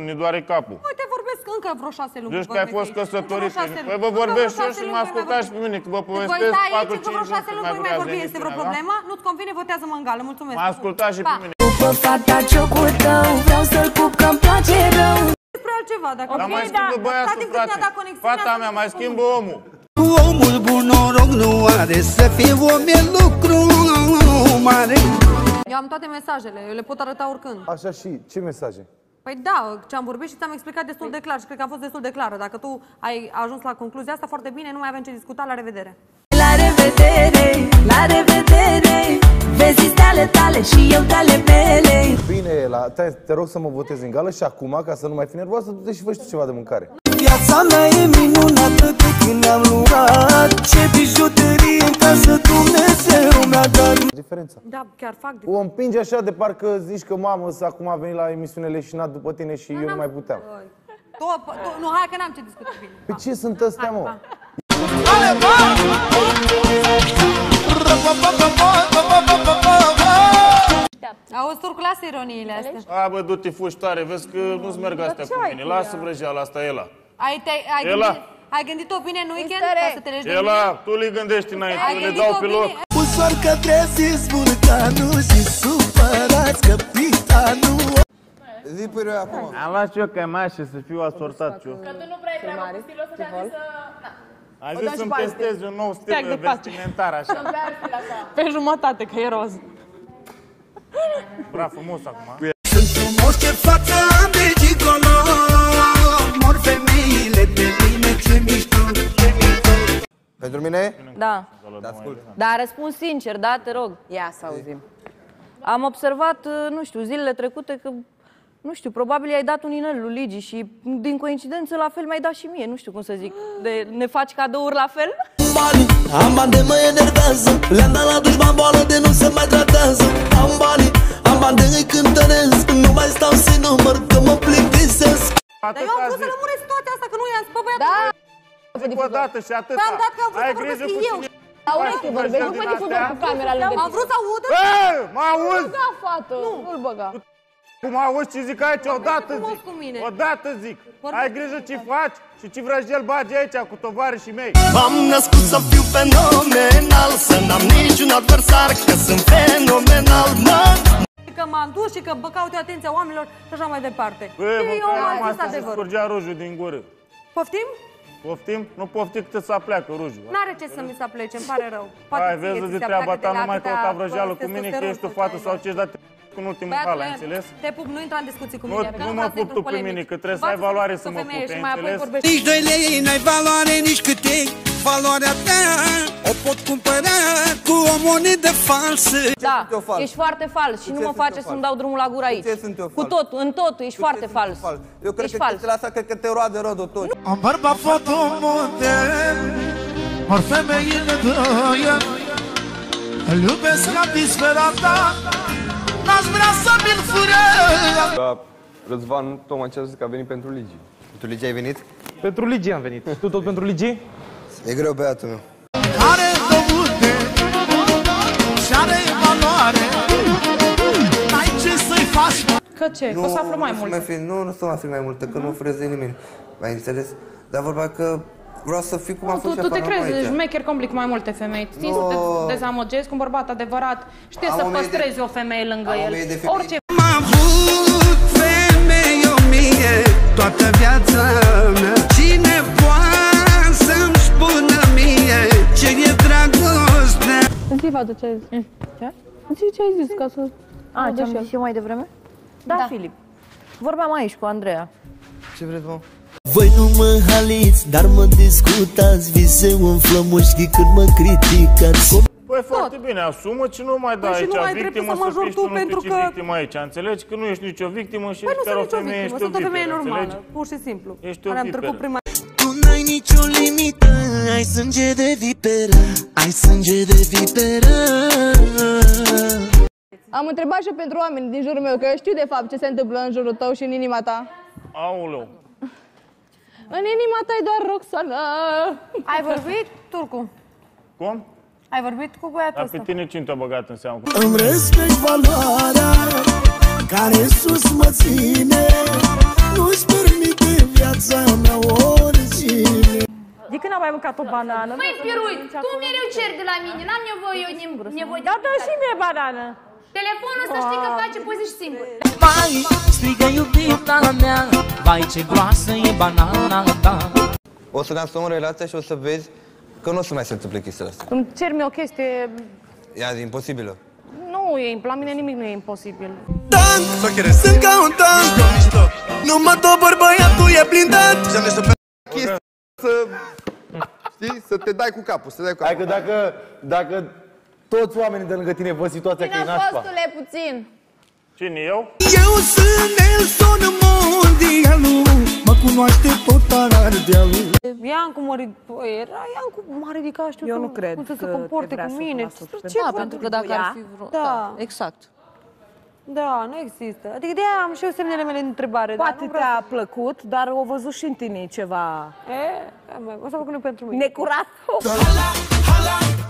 ne doare capul. Uite, vorbesc încă vreo 6 luni. Deci că ai fost căsătorit. Păi vă vorbesc și eu și mă ascultați și pe mine, că vă povestesc 4-5 vreo 6 luni voi mai vorbi, este vreo problemă? Nu-ți convine, votează-mă în gală. Mulțumesc. Mă ascultați și pe mine. După fata ce-o tău, vreau să-l pup că-mi place rău. Despre altceva, dacă... Dar mai schimbă băiatul, frate. Fata mea mai schimbă omul. Omul bun noroc nu are, să fie om e lucru mare. Eu am toate mesajele, eu le pot arăta oricând. Așa și, ce mesaje? Păi da, ce am vorbit și ți-am explicat destul de clar și cred că am fost destul de clară. Dacă tu ai ajuns la concluzia asta, foarte bine, nu mai avem ce discuta, la revedere. La revedere, la revedere, vezi stele tale și eu tale mele. Bine, te rog să mă votezi în gală și acum, ca să nu mai fi nervoasă, du-te și fă și tu ceva de mâncare. Viața mea e minunată de când am luat ce bijuterii în casă Dumnezeu mi-a dat. Diferența. Da, chiar fac O împingi așa de parcă zici că mamă, acum a venit la emisiune leșinat după tine și eu nu mai puteam. Nu, hai că n-am ce discuta bine. Pe ce sunt astea, mă? Auzi, Turcu, lasă ironiile astea. A, bă, du-te fugi tare, vezi că nu-ți merg astea cu mine. Lasă vrăjeala, asta e Ela. Ai gândit-o bine în weekend? Ca să te legi de mine? Ela, tu le gândești înainte, le dau pe loc. Ușor că treziți vulcanul și supărați capitanul. Zi pe reu acum. Am luat eu cămașă să fiu asortat eu. Că tu nu prea ai treabă cu stilul ăsta, te-am zis să... Ai zis să-mi testezi un nou stil vestimentar, așa. Pe jumătate, că e roz. Bra, frumos acum. Sunt frumos ce față am de gigolo. Mor femeile de mine, ce mișto. Pentru mine? Da. Dar răspuns sincer, da, te rog. Ia să auzim. Am observat, nu știu, zilele trecute că, nu știu, probabil i-ai dat un inel lui Ligi și din coincidență la fel mi-ai dat și mie, nu știu cum să zic. Ne faci cadouri la fel? Banii, am bani de mă enervează. Le-am dat la dușman boală de nu se mai tratează. Am bani de îi cântăresc. Nu mai stau să număr că mă plictisesc. Dar eu am vrut să lămuresc toate asta, că nu i-am spus, băiatul. Da. Zic o dată și atâta. Am dat că am vrut să vorbesc eu. La ureche vorbești, nu pe difuzor cu camera lângă tine. Am vrut să audă. Mă auzi? Nu-l băga, fată, nu-l băga. Cum auzi ce zic aici? Odată zic. Odată zic. Ai grijă ce faci și ce vrăjel bagi aici cu tovarășii mei. M-am născut să fiu fenomenal, să n-am niciun adversar, că sunt fenomenal, mă. Că m-am dus și că caut eu atenția oamenilor și așa mai departe. Eu am zis adevărul. Scurgea rujul din gură. Poftim? Poftim? Nu poftim cât să apleacă rujul. N-are ce să mi se aplece, îmi pare rău. Hai, vezi de treaba ta, nu mai căuta vrăjeală cu mine, că ești o fată sau ce-ți dat în ultimul hal, ai înțeles? Te pup, nu intra în discuții cu mine. Nu mă pup tu pe mine, că trebuie să ai valoare să mă pupi, ai înțeles? Nici 2 lei n-ai valoare, nici cât e valoarea ta. O pot cumpăra cu o monedă falsă. Da, ești foarte fals și nu mă face să-mi dau drumul la gură aici. Cu totul, în totul, ești foarte fals. Eu cred că chestiile astea, cred că te roade rodul tot. Am bărbat fotomodel, ori femeile dăie, îl iubesc ca disperata, n-aș vrea să mi-l fură. Răzvan tocmai ce a zis că a venit pentru Ligi. Pentru Ligi ai venit? Pentru Ligi am venit. Tu tot pentru Ligi? E greu, băiatul meu. Are dovute și are valoare, n-ai ce să-i faci. Că ce? O să aflu mai mult. Nu să mă afli mai multe, că nu oferesc de nimeni. Mai înțeles? Dar vorba că vreau să fiu cum am fost. Tu te crezi șmecher complic mai multe femei. Țin să te dezamăgesc cu un bărbat adevărat. Știe să păstrezi o femeie lângă el. Orice. M-a avut femeie o mie toată viața mea. Cine poate să-mi spună mie ce e dragostea? Zi, Vadu, ce ai zis? Zi ce ai zis, ca să... ce am zis eu mai devreme? Da, Filip. Vorbeam aici cu Andreea. Ce vreți, mă? Voi nu mă haliți, dar mă discutați. Viseu în flămușchi când mă criticați. Păi foarte bine, asumă ce nu mai dai aici victimă să fii tu nu că victimă aici. Înțelegi că nu ești nicio victimă și chiar o femeie ești o sunt o femeie viperă, normală, pur și simplu. Ești o viperă. Tu n-ai nicio limită, ai sânge de viperă, ai sânge de viperă. Am întrebat și pentru oameni din jurul meu, că știu de fapt ce se întâmplă în jurul tău și în inima ta. Aoleu. În inima ta e doar Roxana. Ai vorbit, Turcu? Cum? Ai vorbit cu băiatul ăsta? Dar pe tine cine te-a băgat în seamă? Îmi respect valoarea care sus mă ține. Nu mai mâncat o banană. Măi, Piruit, tu mereu ceri de la mine, n-am nevoie de... Da, dă și mie banană. Telefonul să știi că face poze și singur. Vai, strigă iubita mea, vai ce groasă e banana ta. O să lansăm relația și o să vezi că nu o să mai se întâmple chestiile astea. Îmi cer mie o chestie... E imposibilă. Nu e, la mine nimic nu e imposibil. Dan, sunt ca un tan. Nu mă dobăr, băiatul e blindat. Chestia să... Știi? Să te dai cu capul, să te dai cu capul. Hai că dacă toți oamenii de lângă tine văd situația că e nașpa. Postule, puțin. Cine, eu? Eu sunt Nelson Mondialul. Mă cunoaște tot Ardealul. Iancu m-a ridicat, știu Eu nu cred cum să se că comporte vrea cu să mine. cunoască. Da, pentru că dacă ar fi vreo... Da. Exact. Da, nu există. Adică de-aia am și eu semnele mele de întrebare. Poate te-a plăcut, dar o văzut și în tine ceva... O să fac unul pentru mine. Necurat.